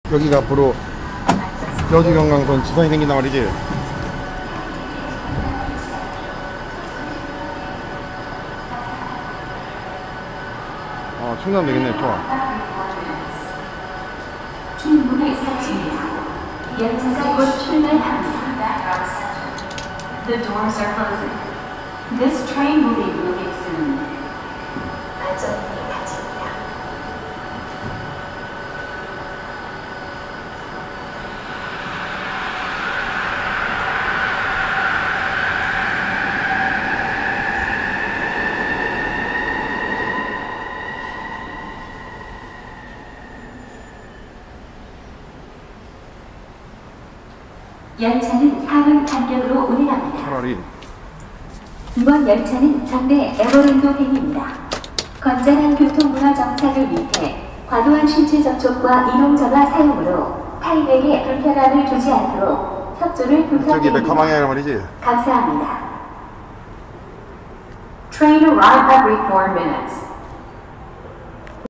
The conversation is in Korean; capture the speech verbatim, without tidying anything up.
여기가 앞으로 여주경강선 지선이 생긴단 말이지. 아, 충전되겠네. 좋아. 충분히 닫힙니다. 열차가 곧 출발합니다. The doors are closing. This train will be moving soon. 안전문이 닫힙니다. 열차는 사 분 간격으로 운행합니다. 차라리 이번 열차는 전대 에버랜도행입니다. 건전한 교통문화 정착을 위해 과도한 신체 접촉과 이동 전화 사용으로 타인에게 불편함을 주지 않도록 협조를 저기 부탁드립니다. 메카방향이란 말이지. 감사합니다. Train arrive every four minutes.